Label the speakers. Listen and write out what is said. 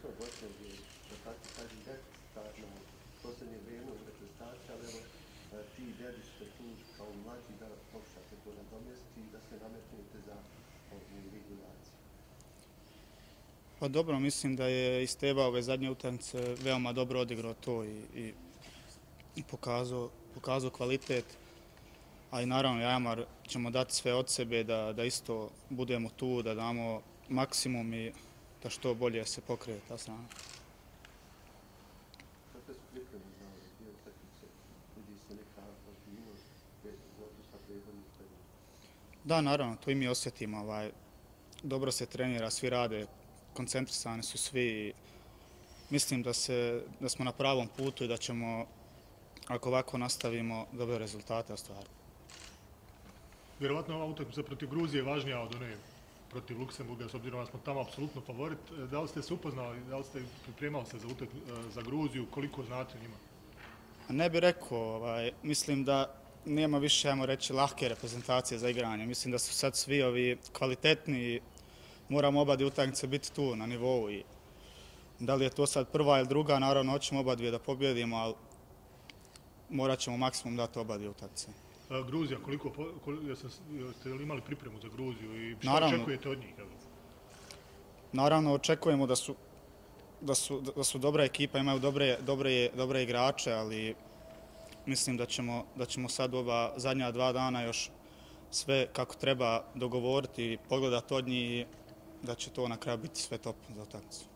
Speaker 1: Bosna je, da tako kažem, deficitarna posljednje vrijeme u reprezentaciji, ali evo ti i Dedić ste tu kao mlađi da pokušate to nadomjestiti i da se nametnete za ovu ligu nacija.
Speaker 2: Pa dobro, mislim da je iz Steva ove zadnje utakmice veoma dobro odigrao to i pokazao kvalitet. A i naravno, Jamar ćemo dati sve od sebe da isto budemo tu, da damo maksimum i da što bolje se pokrije ta strana.
Speaker 1: Kakve su pripreme za ove dvije utakmice? Vidi se neka ozbiljnost u odnosu sa prethodnih perioda.
Speaker 2: Da, naravno, to i mi osjetimo. Dobro se trenira, svi rade, koncentrisani su svi. Mislim da smo na pravom putu i da ćemo, ako ovako nastavimo, dobre rezultate ostvariti.
Speaker 3: Vjerovatno ova utakmica protiv Gruzije je važnija od one protiv Luksemburga, s obzirom da smo tamo apsolutno favorit. Da li ste se upoznali, da li ste pripremali se za Gruziju, koliko znate njima?
Speaker 2: Ne bih rekao, mislim da nema više, ajmo reći, lahke reprezentacije za igranje. Mislim da su sad svi ovi kvalitetni i moramo oba dvije utakmice biti tu na nivou. I da li je to sad prva ili druga, naravno hoćemo oba dvije da pobjedimo, ali morat ćemo maksimum dati oba dvije utakmice.
Speaker 3: Gruzija, jeste li imali pripremu za Gruziju i što očekujete od njih?
Speaker 2: Naravno, očekujemo da su dobra ekipa, imaju dobre igrače, ali mislim da ćemo sad ova zadnja 2 dana još sve kako treba dogovoriti i pogledati od njih i da će to na kraju biti sve top za utakmicu.